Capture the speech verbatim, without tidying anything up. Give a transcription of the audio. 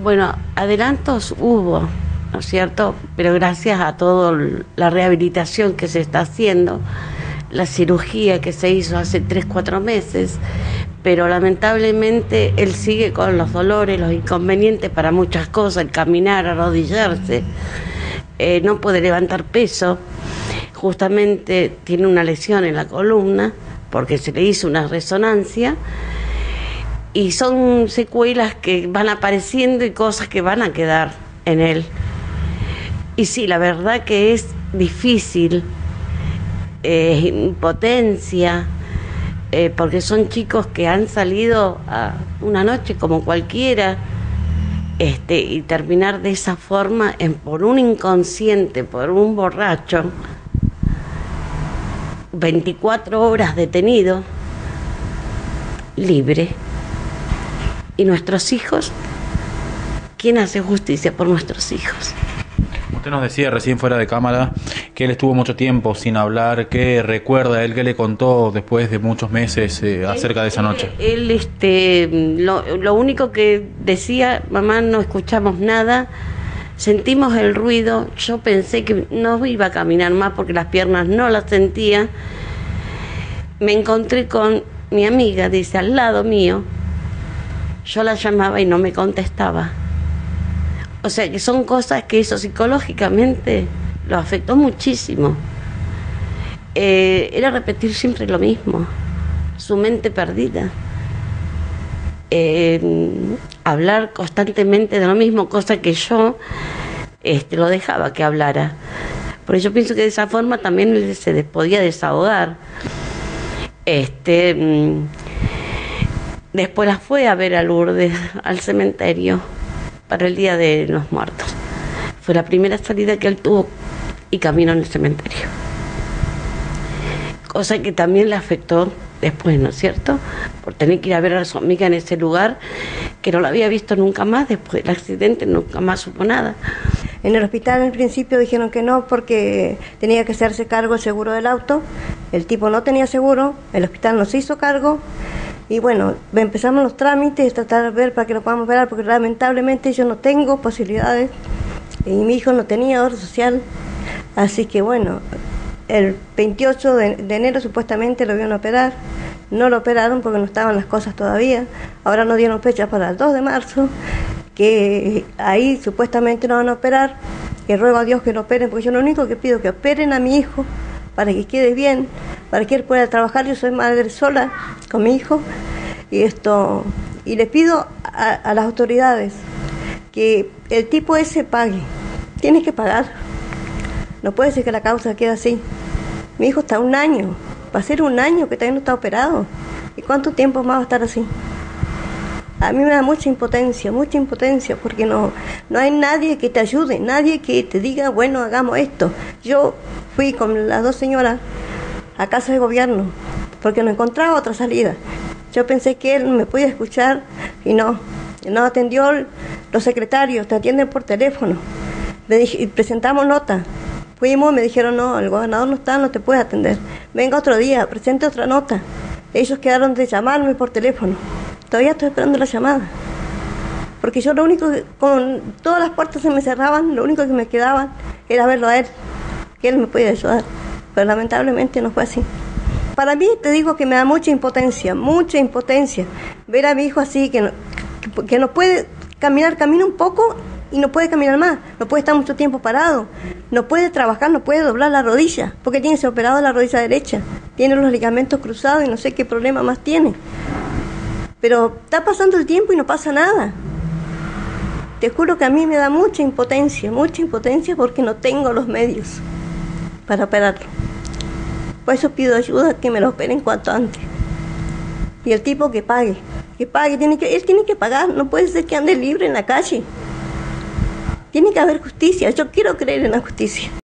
Bueno, adelantos hubo, ¿no es cierto? Pero gracias a toda la rehabilitación que se está haciendo, la cirugía que se hizo hace tres, cuatro meses, pero lamentablemente él sigue con los dolores, los inconvenientes para muchas cosas, el caminar, arrodillarse, eh, no puede levantar peso, justamente tiene una lesión en la columna porque se le hizo una resonancia. Y son secuelas que van apareciendo y cosas que van a quedar en él. Y sí, la verdad que es difícil, eh, impotencia, eh, porque son chicos que han salido a una noche como cualquiera, este, y terminar de esa forma en, por un inconsciente, por un borracho, veinticuatro horas detenido, libre. ¿Y nuestros hijos? ¿Quién hace justicia por nuestros hijos? Usted nos decía recién fuera de cámara que él estuvo mucho tiempo sin hablar. ¿Qué recuerda él? ¿Qué le contó después de muchos meses eh, acerca de esa noche? Él, él este, lo, lo único que decía, mamá, no escuchamos nada, sentimos el ruido, yo pensé que no iba a caminar más porque las piernas no las sentía. Me encontré con mi amiga, dice, al lado mío. Yo la llamaba y no me contestaba. O sea que son cosas que eso psicológicamente lo afectó muchísimo. Eh, era repetir siempre lo mismo, su mente perdida. Eh, hablar constantemente de lo mismo, cosa que yo este, lo dejaba que hablara. Por eso pienso que de esa forma también él se podía desahogar. Este... Después la fue a ver a Lourdes, al cementerio, para el Día de los Muertos. Fue la primera salida que él tuvo y caminó en el cementerio. Cosa que también le afectó después, ¿no es cierto? Por tener que ir a ver a su amiga en ese lugar, que no la había visto nunca más, después del accidente nunca más supo nada. En el hospital al principio dijeron que no porque tenía que hacerse cargo el seguro del auto. El tipo no tenía seguro, el hospital no se hizo cargo. Y bueno, empezamos los trámites, tratar de ver para que lo podamos operar, porque lamentablemente yo no tengo posibilidades y mi hijo no tenía obra social. Así que bueno, el veintiocho de enero supuestamente lo iban a operar, no lo operaron porque no estaban las cosas todavía. Ahora nos dieron fecha para el dos de marzo, que ahí supuestamente lo van a operar, que ruego a Dios que lo operen, porque yo lo único que pido es que operen a mi hijo para que quede bien, para que él pueda trabajar. Yo soy madre sola con mi hijo y esto y le pido a, a las autoridades que el tipo ese pague, tiene que pagar, no puede ser que la causa quede así. Mi hijo está un año, va a ser un año que todavía no está operado, ¿y cuánto tiempo más va a estar así? A mí me da mucha impotencia, mucha impotencia, porque no, no hay nadie que te ayude, nadie que te diga, bueno, hagamos esto. Yo fui con las dos señoras a casa de gobierno, porque no encontraba otra salida. Yo pensé que él me podía escuchar y no, no atendió los secretarios, te atienden por teléfono. Le dije, presentamos nota, fuimos, me dijeron, no, el gobernador no está, no te puede atender. Venga otro día, presente otra nota. Ellos quedaron de llamarme por teléfono. Todavía estoy esperando la llamada, porque yo lo único que, con todas las puertas se me cerraban, lo único que me quedaba era verlo a él, que él me podía ayudar, pero lamentablemente no fue así. Para mí, te digo que me da mucha impotencia, mucha impotencia, ver a mi hijo así, que no, que, que no puede caminar, camina un poco y no puede caminar más, no puede estar mucho tiempo parado, no puede trabajar, no puede doblar la rodilla, porque tiene que ser operado la rodilla derecha, tiene los ligamentos cruzados y no sé qué problema más tiene. Pero está pasando el tiempo y no pasa nada. Te juro que a mí me da mucha impotencia, mucha impotencia porque no tengo los medios para operarlo. Por eso pido ayuda, que me lo operen cuanto antes. Y el tipo que pague, que pague, tiene que, él tiene que pagar, no puede ser que ande libre en la calle. Tiene que haber justicia, yo quiero creer en la justicia.